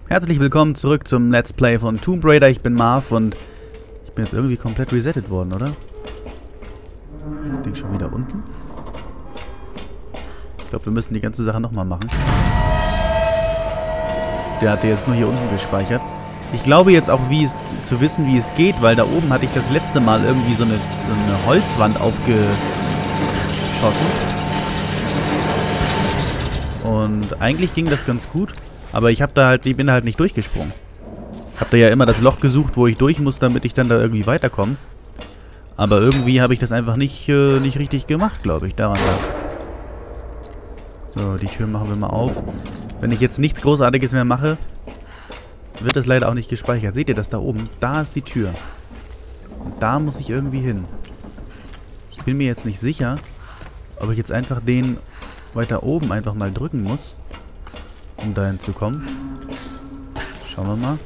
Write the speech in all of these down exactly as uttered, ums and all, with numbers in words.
Herzlich willkommen zurück zum Let's Play von Tomb Raider. Ich bin Marv und ich bin jetzt irgendwie komplett resettet worden, oder? Das Ding schon wieder unten. Ich glaube, wir müssen die ganze Sache nochmal machen. Der hatte jetzt nur hier unten gespeichert. Ich glaube jetzt auch, wie es zu wissen, wie es geht, weil da oben hatte ich das letzte Mal irgendwie so eine, so eine Holzwand aufgeschossen. Und eigentlich ging das ganz gut. Aber ich habe da halt, ich bin da halt nicht durchgesprungen. Ich habe da ja immer das Loch gesucht, wo ich durch muss, damit ich dann da irgendwie weiterkomme. Aber irgendwie habe ich das einfach nicht, äh, nicht richtig gemacht, glaube ich. Daran lag's. So, die Tür machen wir mal auf. Wenn ich jetzt nichts Großartiges mehr mache, wird das leider auch nicht gespeichert. Seht ihr das da oben? Da ist die Tür. Und da muss ich irgendwie hin. Ich bin mir jetzt nicht sicher, ob ich jetzt einfach den weiter oben einfach mal drücken muss, um dahin zu kommen. Schauen wir mal.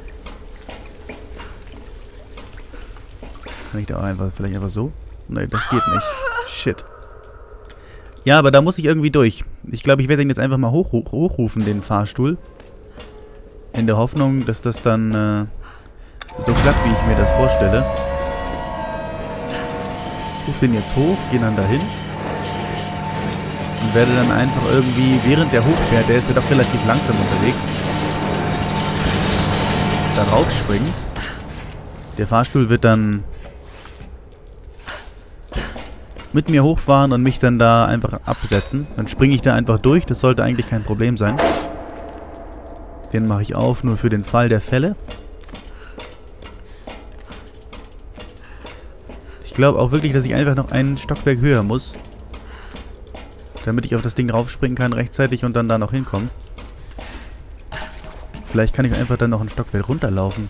Kann ich da auch einfach, vielleicht einfach so? Nein, das geht nicht. Shit. Ja, aber da muss ich irgendwie durch. Ich glaube, ich werde den jetzt einfach mal hoch, hoch, hochrufen, den Fahrstuhl. In der Hoffnung, dass das dann äh, so klappt, wie ich mir das vorstelle. Ich rufe den jetzt hoch, gehe dann dahin. Und werde dann einfach irgendwie, während der hochfährt, der ist ja doch relativ langsam unterwegs, darauf springen. Der Fahrstuhl wird dann mit mir hochfahren und mich dann da einfach absetzen. Dann springe ich da einfach durch, das sollte eigentlich kein Problem sein. Den mache ich auf, nur für den Fall der Fälle. Ich glaube auch wirklich, dass ich einfach noch einen Stockwerk höher muss, damit ich auf das Ding raufspringen kann rechtzeitig und dann da noch hinkomme. Vielleicht kann ich einfach dann noch ein Stockwerk runterlaufen.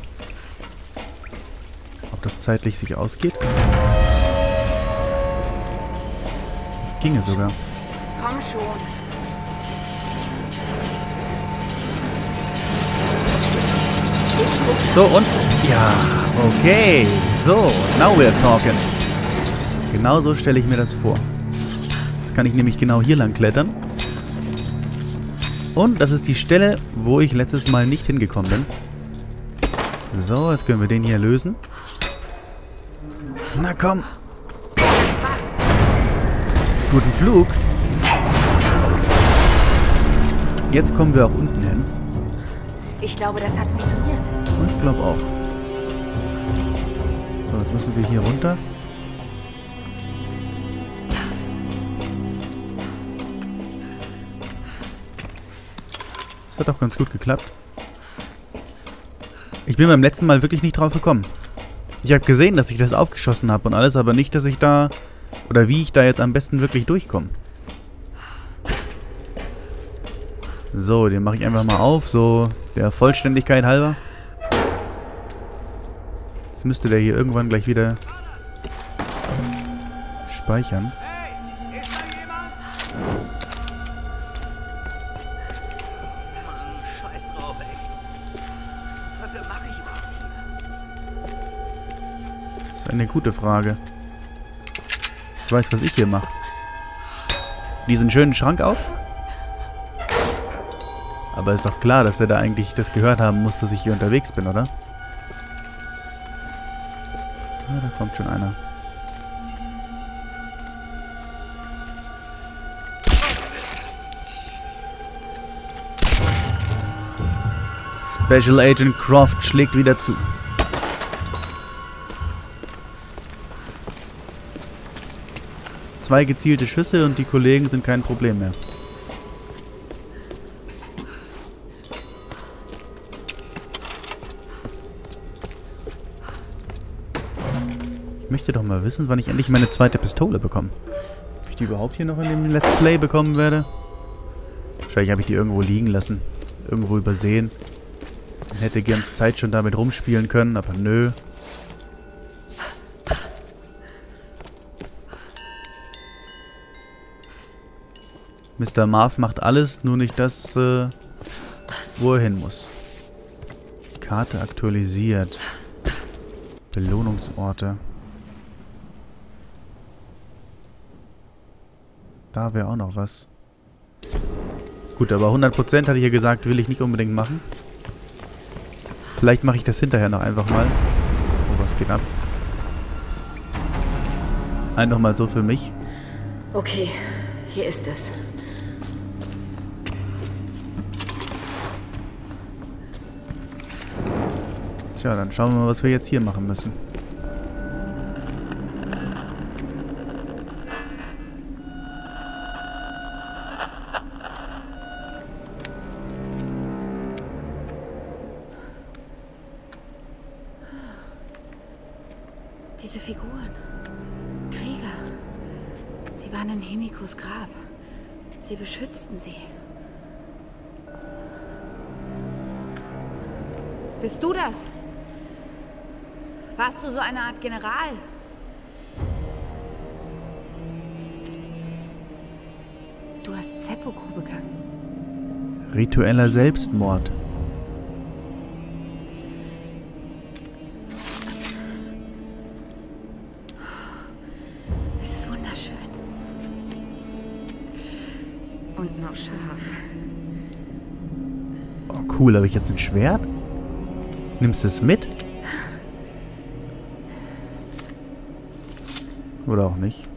Ob das zeitlich sich ausgeht? Das ginge sogar. Komm schon. So und... Ja, okay. So, now we're talking. Genau so stelle ich mir das vor. Kann ich nämlich genau hier lang klettern. Und das ist die Stelle, wo ich letztes Mal nicht hingekommen bin. So, jetzt können wir den hier lösen. Na komm. Guten Flug. Jetzt kommen wir auch unten hin. Ich glaube, das hat funktioniert. Ich glaube auch. So, jetzt müssen wir hier runter. Das hat auch ganz gut geklappt. Ich bin beim letzten Mal wirklich nicht drauf gekommen. Ich habe gesehen, dass ich das aufgeschossen habe und alles, aber nicht, dass ich da... Oder wie ich da jetzt am besten wirklich durchkomme. So, den mache ich einfach mal auf, so der Vollständigkeit halber. Jetzt müsste der hier irgendwann gleich wieder speichern. Das ist eine gute Frage. Ich weiß, was ich hier mache. Diesen schönen Schrank auf? Aber ist doch klar, dass er da eigentlich das gehört haben muss, dass ich hier unterwegs bin, oder? Ja, da kommt schon einer. Special Agent Croft schlägt wieder zu. Zwei gezielte Schüsse und die Kollegen sind kein Problem mehr. Ich möchte doch mal wissen, wann ich endlich meine zweite Pistole bekomme. Ob ich die überhaupt hier noch in dem Let's Play bekommen werde? Wahrscheinlich habe ich die irgendwo liegen lassen. Irgendwo übersehen. Ich hätte die ganze Zeit schon damit rumspielen können, aber nö. Mister Marv macht alles, nur nicht das, äh, wo er hin muss. Karte aktualisiert. Belohnungsorte. Da wäre auch noch was. Gut, aber hundert Prozent hatte ich ja gesagt, will ich nicht unbedingt machen. Vielleicht mache ich das hinterher noch einfach mal. Oh, was geht ab? Einfach mal so für mich. Okay, hier ist es. Tja, dann schauen wir mal, was wir jetzt hier machen müssen. Diese Figuren. Krieger. Sie waren in Himikos Grab. Sie beschützten sie. Bist du das? Warst du so eine Art General? Du hast Seppuku begangen. Ritueller Selbstmord. Es ist wunderschön. Und noch scharf. Oh, cool. Habe ich jetzt ein Schwert? Nimmst du es mit? Oder auch nicht?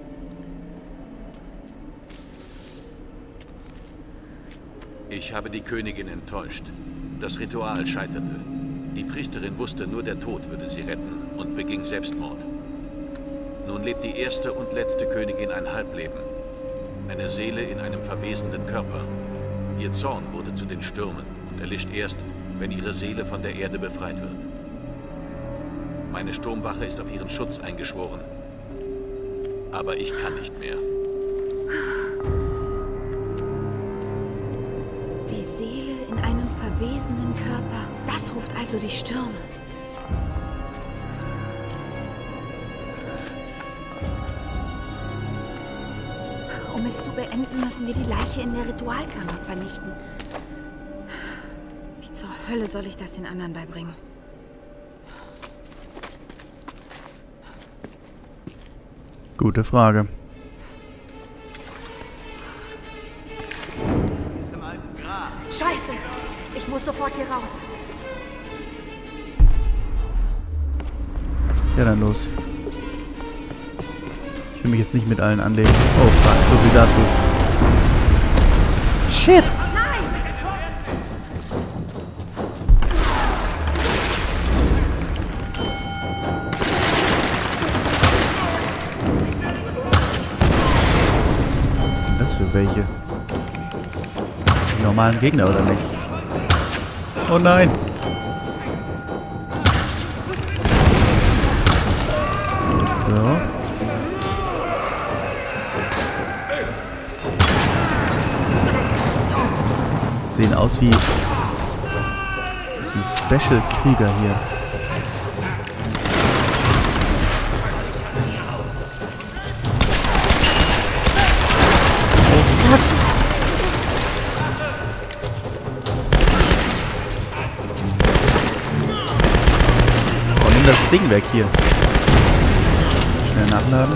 Ich habe die Königin enttäuscht. Das Ritual scheiterte. Die Priesterin wusste, nur der Tod würde sie retten und beging Selbstmord. Nun lebt die erste und letzte Königin ein Halbleben. Eine Seele in einem verwesenden Körper. Ihr Zorn wurde zu den Stürmen und erlischt erst, wenn ihre Seele von der Erde befreit wird. Meine Sturmwache ist auf ihren Schutz eingeschworen. Aber ich kann nicht mehr. Die Seele in einem verwesenden Körper. Das ruft also die Stürme. Um es zu beenden, müssen wir die Leiche in der Ritualkammer vernichten. Wie zur Hölle soll ich das den anderen beibringen? Gute Frage. Scheiße! Ich muss sofort hier raus. Ja, dann los. Ich will mich jetzt nicht mit allen anlegen. Oh, fuck, so viel dazu. Shit! Was sind das für welche? Die normalen Gegner, oder nicht? Oh nein! So. Sehen aus wie die Special-Krieger hier. Oh fuck! Oh, nimm das Ding weg hier. Schnell nachladen.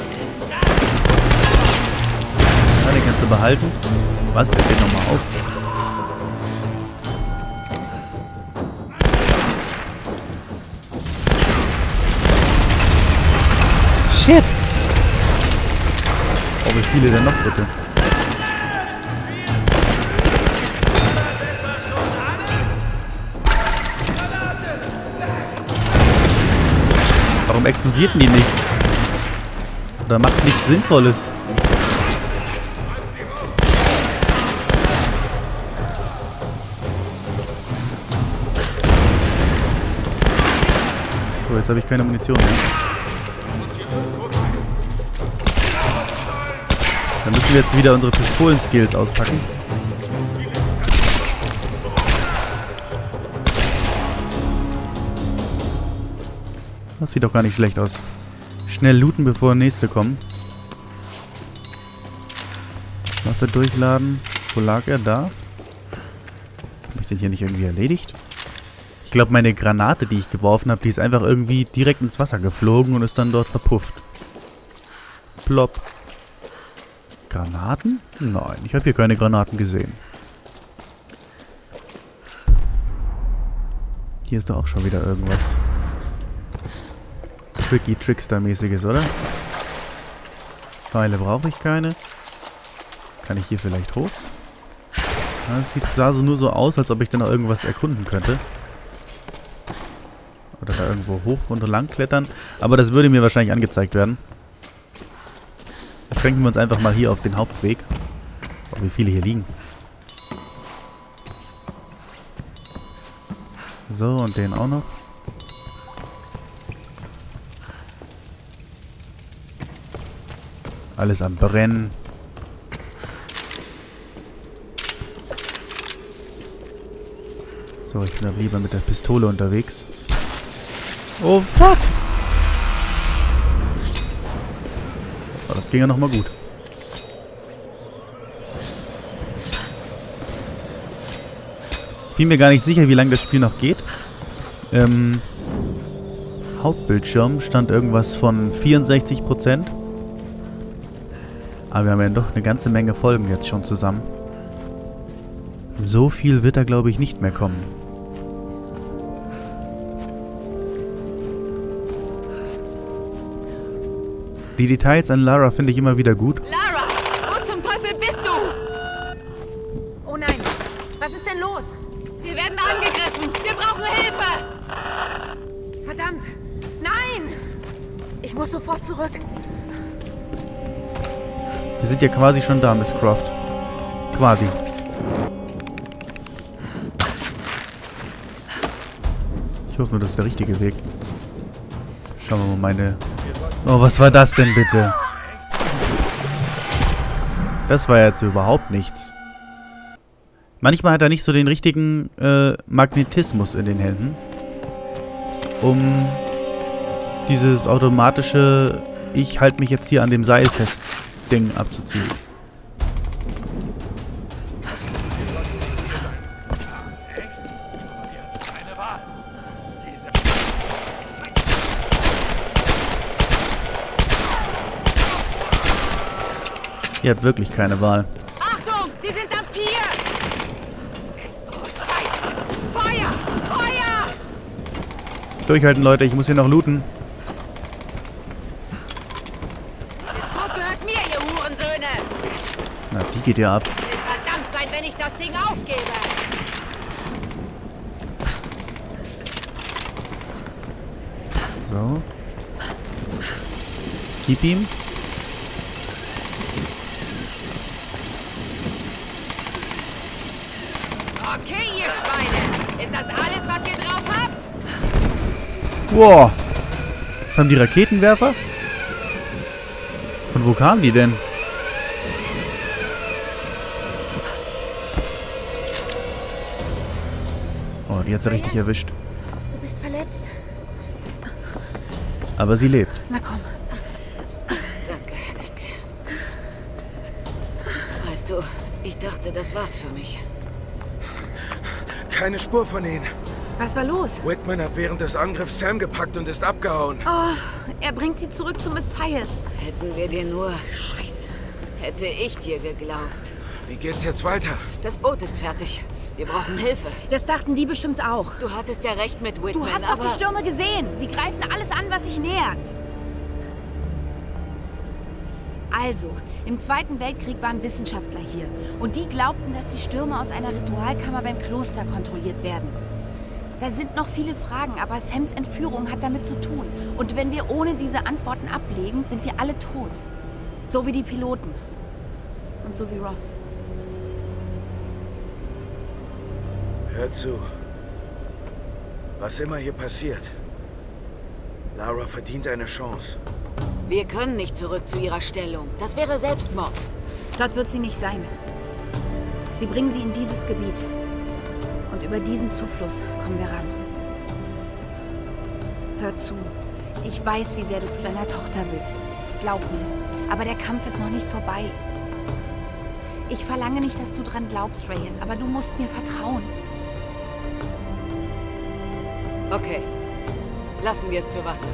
Ja, den kannst du behalten. Was? Der geht nochmal auf. Shit! Oh, wie viele denn noch, bitte? Warum explodierten die nicht? Oder macht nichts Sinnvolles? So, jetzt habe ich keine Munition mehr. Dann müssen wir jetzt wieder unsere Pistolen-Skills auspacken. Das sieht doch gar nicht schlecht aus. Schnell looten, bevor nächste kommen. Waffe durchladen. Wo lag er? Da? Habe ich den hier nicht irgendwie erledigt? Ich glaube, meine Granate, die ich geworfen habe, die ist einfach irgendwie direkt ins Wasser geflogen und ist dann dort verpufft. Plopp. Granaten? Nein, ich habe hier keine Granaten gesehen. Hier ist doch auch schon wieder irgendwas Tricky Trickster-mäßiges, oder? Pfeile brauche ich keine. Kann ich hier vielleicht hoch? Das sieht sah so nur so aus, als ob ich dann noch irgendwas erkunden könnte. Oder da irgendwo hoch und lang klettern. Aber das würde mir wahrscheinlich angezeigt werden. Beschränken wir uns einfach mal hier auf den Hauptweg. Oh, wie viele hier liegen. So, und den auch noch. Alles am Brennen. So, ich bin aber lieber mit der Pistole unterwegs. Oh, fuck! Oh, das ging ja nochmal gut. Ich bin mir gar nicht sicher, wie lange das Spiel noch geht. Ähm, Hauptbildschirm stand irgendwas von vierundsechzig Prozent. Aber wir haben ja doch eine ganze Menge Folgen jetzt schon zusammen. So viel wird da, glaube ich, nicht mehr kommen. Die Details an Lara finde ich immer wieder gut. Lara, wo zum Teufel bist du? Oh nein, was ist denn los? Wir werden angegriffen. Wir brauchen Hilfe. Verdammt. Nein. Ich muss sofort zurück. Wir sind ja quasi schon da, Miss Croft. Quasi. Ich hoffe nur, das ist der richtige Weg. Schauen wir mal meine... Oh, was war das denn bitte? Das war jetzt überhaupt nichts. Manchmal hat er nicht so den richtigen äh, Magnetismus in den Händen, um dieses automatische Ich halte mich jetzt hier an dem Seil fest Ding abzuziehen. Ihr habt wirklich keine Wahl. Achtung, sie sind am Pier. Feuer, Feuer. Durchhalten, Leute, ich muss hier noch looten. Das gehört mir, ihr Hurensöhne. Na, die geht ja ab. Ich will verdammt sein, wenn ich das Ding aufgebe. So. Gib ihm. Okay, ihr Schweine. Ist das alles, was ihr drauf habt? Wow. Was haben die Raketenwerfer? Von wo kamen die denn? Oh, die hat sie richtig erwischt. Du bist verletzt. Aber sie lebt. Na komm. Danke, danke. Weißt du, ich dachte, das war's für mich. Keine Spur von ihnen. Was war los? Whitman hat während des Angriffs Sam gepackt und ist abgehauen. Oh, er bringt sie zurück zu Matthias. Hätten wir dir nur... Scheiße. Hätte ich dir geglaubt. Wie geht's jetzt weiter? Das Boot ist fertig. Wir brauchen Hilfe. Das dachten die bestimmt auch. Du hattest ja recht mit Whitman, Du hast doch aber... die Stürme gesehen. Sie greifen alles an, was sich nähert. Also, im Zweiten Weltkrieg waren Wissenschaftler hier. Und die glaubten, dass die Stürme aus einer Ritualkammer beim Kloster kontrolliert werden. Da sind noch viele Fragen, aber Sams Entführung hat damit zu tun. Und wenn wir ohne diese Antworten ablegen, sind wir alle tot. So wie die Piloten. Und so wie Roth. Hör zu. Was immer hier passiert, Lara verdient eine Chance. Wir können nicht zurück zu ihrer Stellung. Das wäre Selbstmord. Dort wird sie nicht sein. Sie bringen sie in dieses Gebiet. Und über diesen Zufluss kommen wir ran. Hör zu. Ich weiß, wie sehr du zu deiner Tochter willst. Glaub mir. Aber der Kampf ist noch nicht vorbei. Ich verlange nicht, dass du dran glaubst, Reyes, aber du musst mir vertrauen. Okay. Lassen wir es zu Wasser.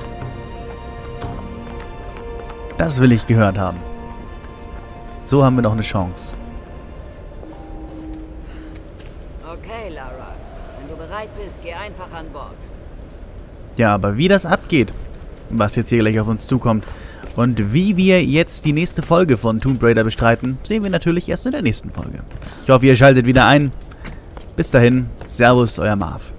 Das will ich gehört haben. So haben wir noch eine Chance. Okay, Lara. Wenn du bereit bereit bist, geh einfach an Bord. Ja, aber wie das abgeht, was jetzt hier gleich auf uns zukommt und wie wir jetzt die nächste Folge von Tomb Raider bestreiten, sehen wir natürlich erst in der nächsten Folge. Ich hoffe, ihr schaltet wieder ein. Bis dahin, Servus, euer Marv.